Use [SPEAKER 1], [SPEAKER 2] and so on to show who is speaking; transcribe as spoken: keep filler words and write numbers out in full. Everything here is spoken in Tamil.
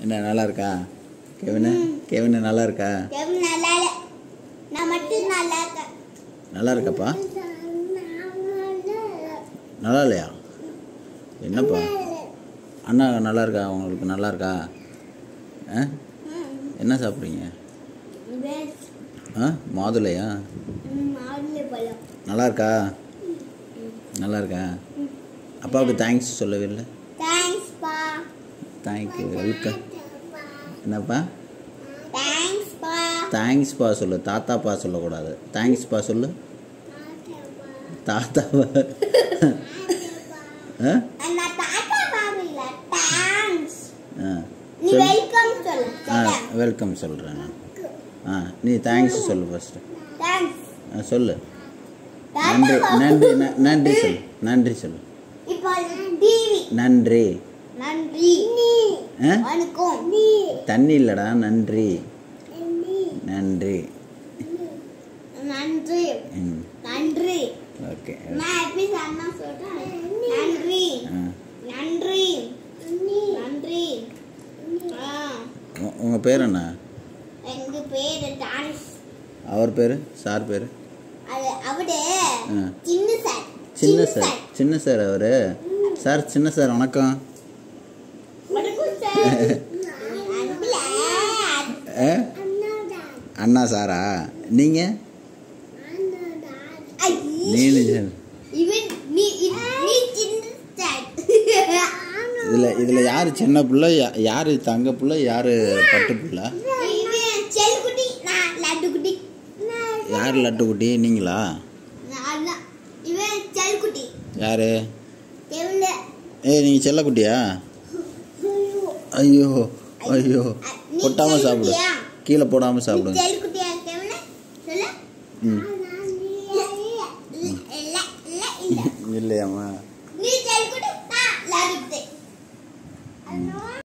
[SPEAKER 1] என்ன நல்லா இருக்கா கெவின்? கெவின் நல்லா இருக்கா?
[SPEAKER 2] கெவின் நல்லா இல்ல, நான் மட்டும் நல்லா இருக்கேன்.
[SPEAKER 1] நல்லா இருக்கப்பா? நல்லா இல்லையா? என்னப்பா அண்ணா நல்லா இருக்கா? உங்களுக்கு நல்லா இருக்கா? ஆ என்ன சாப்பிட்றீங்க? ஆ மாதுளையா? நல்லா இருக்கா? நல்லா இருக்கா? அப்பாவுக்கு தேங்க்ஸ் சொல்லவே இல்லை.
[SPEAKER 2] தேங்க்ஸ்ப்பா.
[SPEAKER 1] Thank you, welcome. என்னப்பா?
[SPEAKER 2] தேங்க்ஸ்ப்பா.
[SPEAKER 1] தேங்க்ஸ்ப்பா சொல்லு, தாத்தாப்பா சொல்லக்கூடாது. தேங்க்ஸ்ப்பா சொல்லு. தாத்தாப்பா. ஆ
[SPEAKER 2] நான் தாத்தாப்பா இல்ல, தேங்க்ஸ்.
[SPEAKER 1] ஆ
[SPEAKER 2] நீ வெல்கம் சொல்லு.
[SPEAKER 1] ஆ வெல்கம் சொல்கிறேன். ஆ நீ தேங்க்ஸ் சொல்லு ஃபஸ்ட்டு.
[SPEAKER 2] தேங்க்ஸ்.
[SPEAKER 1] ஆ சொல்லு. நன்றி நன்றி ந- நன்றி சொல்லு. நன்றி சொல்லு.
[SPEAKER 2] இப்போ டிவி.
[SPEAKER 1] நன்றி.
[SPEAKER 2] நன்றி.
[SPEAKER 1] ஆ
[SPEAKER 2] வணக்கம்.
[SPEAKER 1] தண்ணி இல்லைடா, நன்றி. நன்றி.
[SPEAKER 2] நன்றி.
[SPEAKER 1] ம்
[SPEAKER 2] நன்றி.
[SPEAKER 1] ஓகே.
[SPEAKER 2] நான் எப்படி சொன்னா சொல்றேன். நன்றி.
[SPEAKER 1] ஆ
[SPEAKER 2] நன்றி. நன்றி. ஆ
[SPEAKER 1] உ- உங்கள் பேர் என்ன?
[SPEAKER 2] எங்க பேரு டான்ஸ்.
[SPEAKER 1] அவர் பேர்? சார் பேர்?
[SPEAKER 2] அது அவரு
[SPEAKER 1] ஆ
[SPEAKER 2] சின்ன சார்.
[SPEAKER 1] சின்ன சார். சின்ன சார் அவர். சார் சின்ன சார் வணக்கம்.
[SPEAKER 2] வணக்கம் சார். அன்புல
[SPEAKER 1] ஆ அண்ணா சாரா? நீங்கள்? நீ
[SPEAKER 2] இவன் நீ நீ சின்ன சார்.
[SPEAKER 1] இதில் இதில் யார் சின்ன பிள்ளை, யா- யார் தங்க பிள்ளை, யார் பட்டு பிள்ளை?
[SPEAKER 2] இவன் செல்குட்டி, நான் லட்டுக்குட்டி.
[SPEAKER 1] யார் லட்டுக்குட்டி? நீங்களா?
[SPEAKER 2] நான் தான். இவன் செல்குட்டி.
[SPEAKER 1] யார்?
[SPEAKER 2] தெரியல.
[SPEAKER 1] ஏய் நீங்கள் செல்லக்குட்டியா? ஐயோ ஐயோ, கொட்டாமல் சாப்பிடு, கீழே போடாமல் சாப்பிடுங்க.
[SPEAKER 2] செல்குட்டியா தெரியல சொல்ல.
[SPEAKER 1] ம்
[SPEAKER 2] இல்ல இல்ல இல்ல.
[SPEAKER 1] இல்லையாம்மா?
[SPEAKER 2] நீ செல்குட்டி, நான் லட்டுக்குட்டி.